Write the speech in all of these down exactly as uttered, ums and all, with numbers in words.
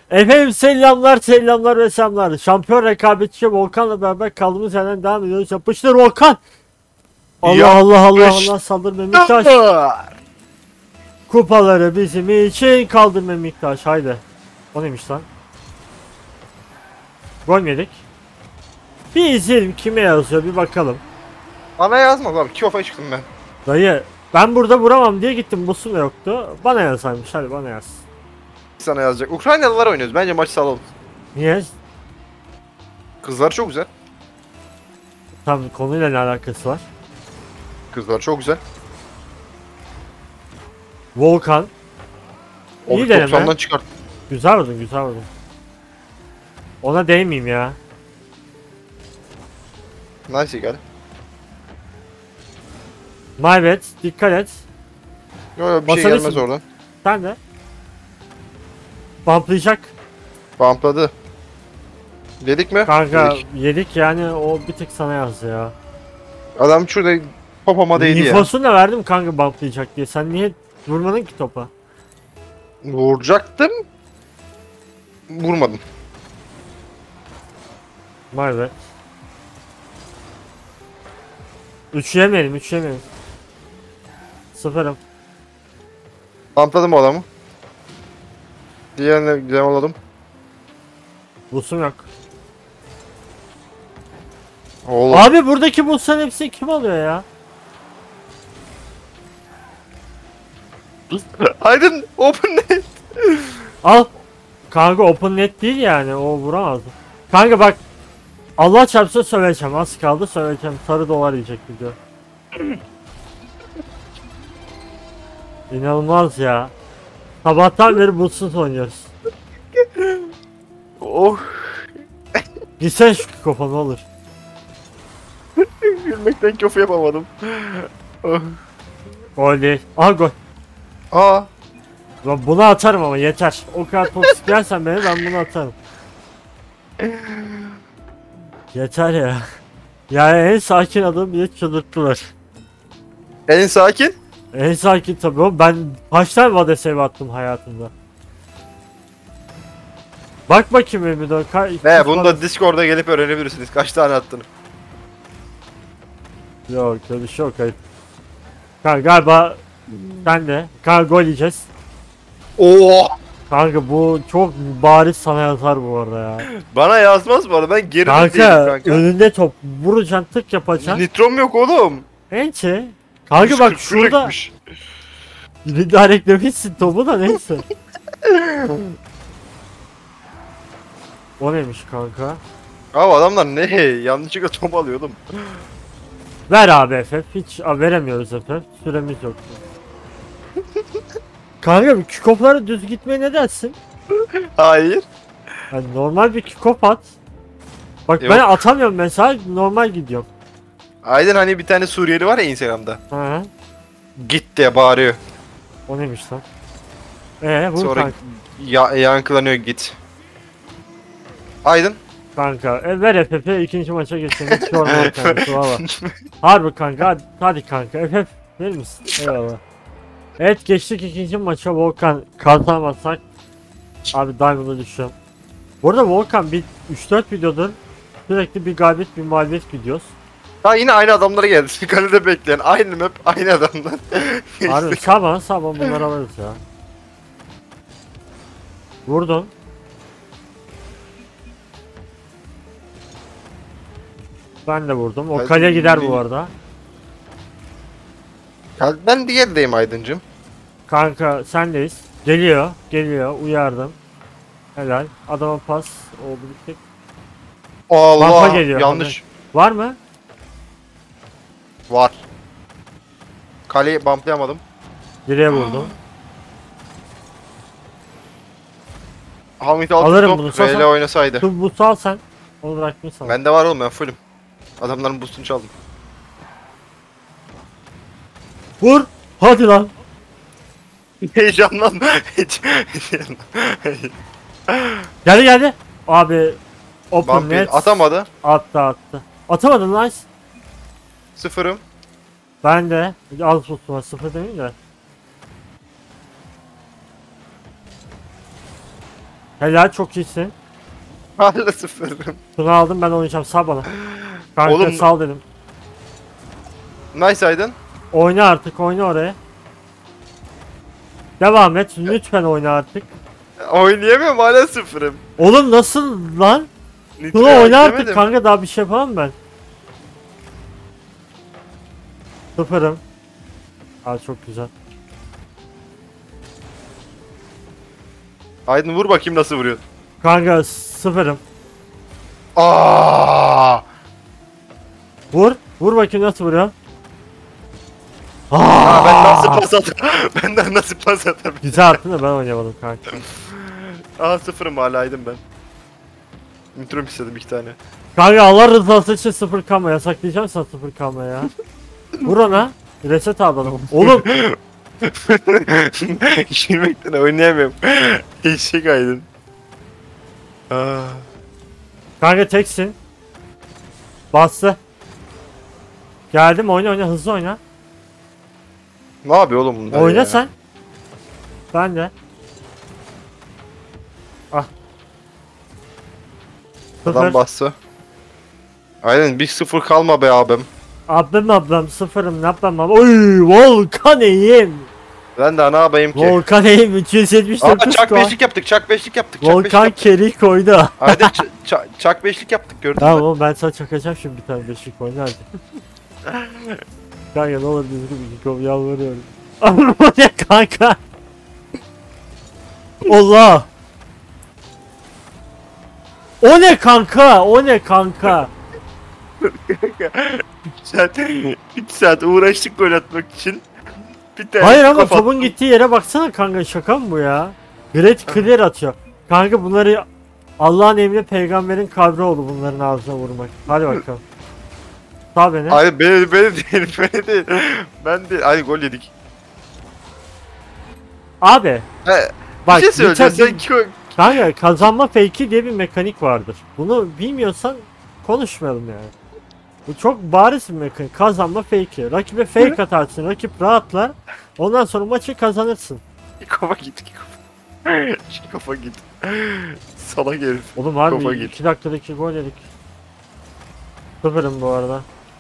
Efendim selamlar selamlar ve selamlar. Şampiyon rekabetçi Volkan'la beraber kaldığımız yerden devam ediyoruz. Yapıştır Volkan. Allah Allah Allah Allah saldır Memiktaş. Kupaları bizim için kaldır Memiktaş. Haydi. O neymiş lan? Gol mü yedik? Bir izleyelim kime yazıyor bir bakalım. Bana yazmaz abi. Kiyofa'ya çıktım ben. Dayı ben burada vuramam diye gittim. Busum da yoktu. Bana yazarmış. Hadi bana yaz. Sana yazacak. Ukraynalılar oynuyoruz. Bence maçı salalım. Niye? Kızlar çok güzel. Tam konuyla ne alakası var? Kızlar çok güzel. Volkan. İyi Oh, deneme. doksandan çıkart. Güzel vurdun güzel vurdun. Ona değmeyeyim ya. Nice gel. My bad. Dikkat et. Yok yok bir şey Basabilirsin. gelmez oradan. Sen de. Bumplayacak. Bumpladı. Dedik mi? Kanka Dedik. yedik yani o bir tek sana yazdı ya. Adam şurada popoma değdi ya. İnfosunu da verdim kanka bumplayacak diye. Sen niye vurmadın ki topa? Vuracaktım. Vurmadım. My bad. Üç yemeyelim, üç yemeyelim. Sıfırım. Bumpladım o adamı. Diğerini demoladım. Busum yok. Oğlum. Abi buradaki busların hepsi kim alıyor ya? Aydın open net. Al. Kanka open net değil yani o vuramaz. Kanka bak. Allah çarpsa söyleyeceğim. Az kaldı söyleyeceğim. Sarı dolar yiyecek video. İnanılmaz ya. Sabahtan beri butsuz oynuyoruz. Oh. Gitsene şu kafa ne olur. Gülmekten köfü yapamadım. Oh. Gol değil. Aha gol. Aa. Lan bunu atarım ama yeter. O kadar toksik yersen beni ben bunu atarım. Yeter ya. Yani en sakin adam bile çıldırttılar. En sakin. En sakin tabii oğlum. Ben kaç tane vade save attım hayatımda. Bak bakayım Emre. Ne bunu da Discord'a gelip öğrenebilirsiniz. Kaç tane attığını. Yok öyle bir şey yok. Hayır. Kanka galiba sen de. Kanka gol yiyeceğiz. Oo. Kanka bu çok bariz sana yazar bu arada ya. Bana yazmaz bu arada. Ben geri Kanka, değilim kanka. önünde top vuracaksın tık yapacaksın. Nitrom yok oğlum. Ençe. Kanka bak şurada direklemişsin topu da neyse. O neymiş kanka? Abi adamlar ne? Yanlışlıkla top alıyordum. Ver abi F F. Hiç a, veremiyoruz F F. Süremiz yok. Kanka bir kikoplara düz gitmeye ne dersin? Hayır. Yani normal bir kikop at. Bak Yok. ben atamıyorum mesela normal gidiyorum. Aydın hani bir tane Suriyeli var ya Instagram'da. Hı. Git diye bağırıyor. O neymiş lan? Eee vur Sonra kanka. ya yankılanıyor git. Aydın. Kanka e, ver F F'e ikinci maça geçelim. Hiç yorma kanka valla. Harbi kanka hadi, hadi kanka F F verir misin? Eyvallah. Evet geçtik ikinci maça Volkan kazanmazsak abi Diamond'a düşüyorum. Bu arada Volkan bir üç dört videodur sürekli bir galibiyet bir mağlubiyet gidiyoruz. Ha yine aynı adamlara geldi. Kalede bekleyen aynı map aynı adamlar. Harbi sağ bana sağ bana bunları alırız ya. Vurdun. Ben de vurdum. O Ben kaleye gider bir- bu arada. Ben diğerdeyim Aydıncım. Kanka sendeyiz. Geliyor. Geliyor. Uyardım. Helal. Adama pas. Oldu bir tek. Bampa Allah geliyor. yanlış. Var mı? Var. Kaleyi bumplayamadım. Direğe vurdum. Hamit Alırım altı bunu, top V L sal- oynasaydı. Dur bu sal sen. Onu bıraktım sana. Bende var oğlum ben fullüm. Adamların boostunu çaldım. Vur. Hadi lan. Heyecanlan. Geldi geldi. Abi. Open Bumpy net. atamadı. Attı attı. Atamadın nice. Sıfırım. Ben de. Az tuttu var. Sıfır demeyeyim de. Helal, çok iyisin. Hala sıfırım. Şunu aldım, ben oynayacağım, sal bana. Kanka Oğlum- sal dedim. Nice Aydın. Oyna artık, oyna oraya. Devam et, lütfen oyna artık. Oynayamıyorum, hala sıfırım. Oğlum nasıl lan? Şunu Nitro'yu oyna artık eklemedim. kanka, daha bir şey yapamam ben. Sıfırım. Aa, çok güzel. Aydın vur bakayım nasıl vuruyor. Kanka sıfırım. Aa! Vur. Vur bakayım nasıl vuruyor. Aa, ben nasıl Aa! pas atarım? Benden nasıl pas atarım? Güzel attın da ben oynamadım kanka. Aa, sıfırım hala Aydın ben. Nitrom istedim iki tane. Kanka Allah rızası için sıfır kalma, yasaklayacağım sana sıfır kalma ya. Vur ona. Reset alalım. Oğlum Girmekten oynayamıyorum. Eşek Aydın. Aa. kanka teksin. Bastı. Geldim, oyna oyna, hızlı oyna. Ne yapıyor oğlum bunlar Oyna ya? sen. Ben de. Ah. Adam Sıfır. bassa. Aynen bir sıfır kalma be abim. Ablam ablam sıfırım, ne yapmam abi. Oy, Volkan eğim. Ben de ne yapayım ki? Volkan eğim üç yüz yetmiş Aa, dokuz çak puan. beşlik yaptık, çak beşlik yaptık, çak beşlik Volkan yaptık. keri koydu. Aynen ç- ç- çak beşlik yaptık gördün Tamam mü? oğlum, ben sana çakacağım şimdi bir tane beşlik oyna hadi. Kanka ne olur düzgün bir kov, yalvarıyorum. Ama bu ne kanka? Allah! O ne kanka? O ne kanka? üç saat, üç saat uğraştık gol atmak için. Bir tane Hayır ama kapattım. topun gittiği yere baksana kanka, şaka mı bu ya? Great clear atıyor. Kanka bunları Allah'ın emri, peygamberin kabri oldu bunların ağzına vurmak. Hadi bakalım. Sağ beni. Hayır beni, beni değil, beni değil. Ben de, ay gol yedik. Abi He, bak bir şey söyleyeceğim, bir- sen iki- kanka kazanma fake'i diye bir mekanik vardır. Bunu bilmiyorsan konuşmayalım yani. Bu çok bariz bir mekanik. Kazanma fake'i. Rakibe fake atarsın. Rakip rahatlar. Ondan sonra maçı kazanırsın. kafa git, kafa. Kafa git. Salak herif. Oğlum Kafa harbi git. iki dakikada iki gol yedik. Sıfırım bu arada.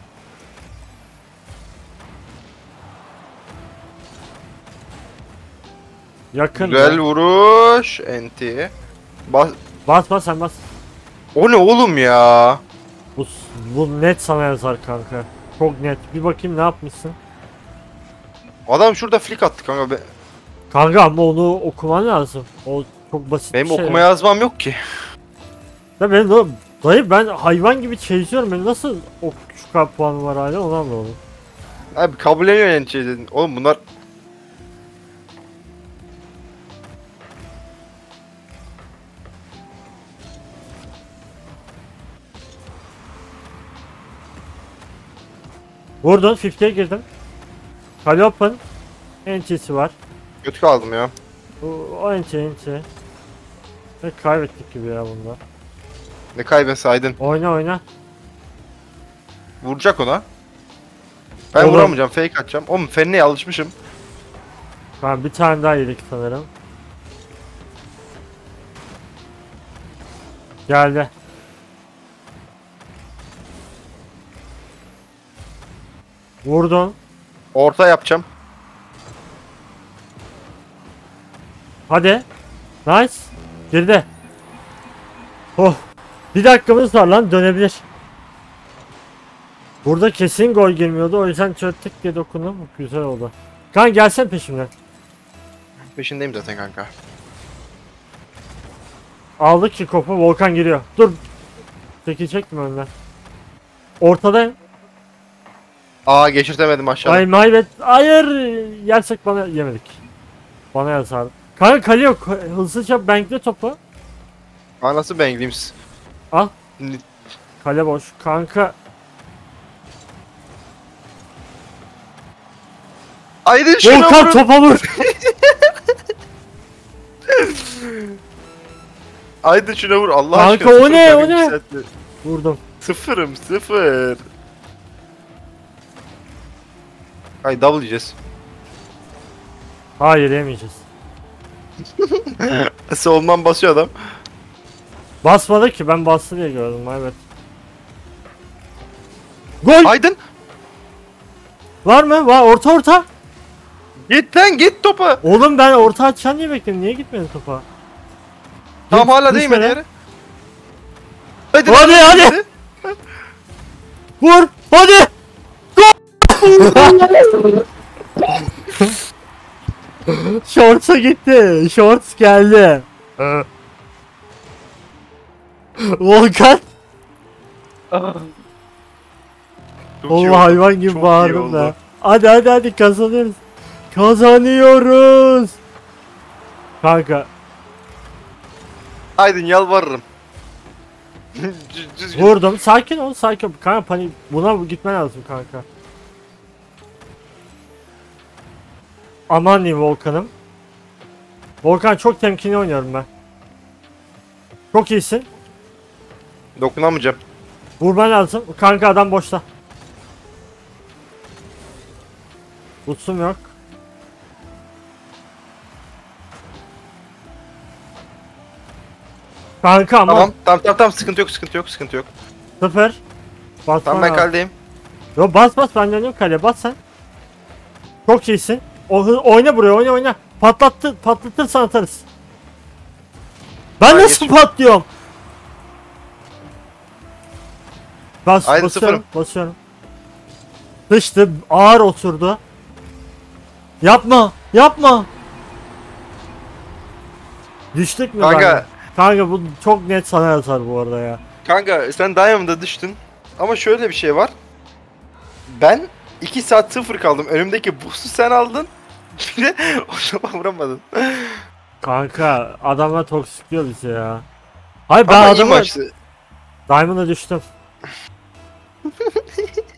Yakın. Güzel vuruş. Enti. Bas. Bas bas sen bas. O ne oğlum ya? Bu, bu net sana yazar kanka. Çok net. Bir bakayım ne yapmışsın. Adam şurada flick attı kanka. Be- Kanka ama onu okuman lazım. O çok basit Benim bir şey. okuma yazmam yok ki. Ya ben de, dayı ben hayvan gibi çeziyorum. Ben nasıl o şu kadar puanım var hala, onu anlamadım. Abi kabulleniyor yani şey dedin. Oğlum bunlar Vurdun, elliye girdim. Kale open. Entisi var. kötü kaldım ya. O, o enti enti. Ve kaybettik gibi ya bunda. Ne kaybetsaydın. Oyna oyna. Vuracak ona. Ben Oğlum. vuramayacağım. Fake atacağım. Oğlum fenliğe alışmışım. Tamam, bir tane daha yedik sanırım. Geldi. Vurdun. Orta yapacağım. Hadi. Nice. Girdi. Oh. Bir dakikamız var lan, dönebilir. Burada kesin gol girmiyordu, o yüzden çöktük diye dokundum. Güzel oldu. Kan gelsen peşimden. Peşindeyim zaten kanka. Aldık ki kopu, Volkan giriyor. Dur. Çekecek mi önden? Ortadayım. Aa geçirtemedim aşağıda. Ay maybet. Hayır. Yersek bana yemedik. Bana yazar. Kanka kale yok. Hızlıca bankle topu. Aa nasıl bengliyim siz? Al. Şimdi- Kale boş. Kanka. Aydın şuna Volkan vurun. topa vur. Aydın şuna vur Allah Kanka, aşkına. o sıfır ne, kanka, o ne? iki saattir. Vurdum. Sıfırım sıfır. Ay double yiyeceğiz. Hayır, yemeyeceğiz. Solundan basıyor adam. Basmadı ki, ben bastı diye gördüm, evet. Gol! Aydın. Var mı? Var, orta orta. Git lan git topa. Oğlum ben orta açan diye bekledim, niye gitmedin topa? Tam hala Düşme değmedi lan. yere. Hadi Hadi, lan, hadi. Vur! Hadi! Shorts'a gitti. Shorts geldi. Volkan. Çok iyi Oğlum oldu. hayvan gibi Çok iyi bağırdım oldu. da. Hadi hadi hadi kazanıyoruz. Kazanıyoruz. Kanka Aydın yalvarırım. Düz- Düzgün. vurdum. Sakin ol, sakin ol. Kanka panik, buna gitmen lazım kanka. Aman diyeyim Volkan'ım. Volkan çok temkinli oynuyorum ben. Çok iyisin. Dokunamayacağım. Vurman lazım. Kanka adam boşta. Utsum yok. Kanka ama Tamam. Tamam tamam tamam sıkıntı yok sıkıntı yok sıkıntı yok. sıfır. Basman Tamam ben lazım. kaldeyim. Yo bas bas, ben dönüyorum kaleye, bas sen. Çok iyisin. O, hı- oyna buraya, oyna oyna. Patlattı, patlatırsan atarız. Ben Hayır, nasıl geç. patlıyorum? Bas, Aydın basıyorum, sıfırım. basıyorum. Sıçtı, ağır oturdu. Yapma, yapma. Düştük mü Kanka. ben? Kanka bu çok net sana yazar bu arada ya. Kanka sen Diamond'a düştün. Ama şöyle bir şey var. Ben iki saat sıfır kaldım. Önümdeki boost'u sen aldın. Bir de o zaman vuramadın. Kanka adamlar toksikliyor bizi ya. Hayır ben Ama iyi adamı maçtı. Diamond'a düştüm.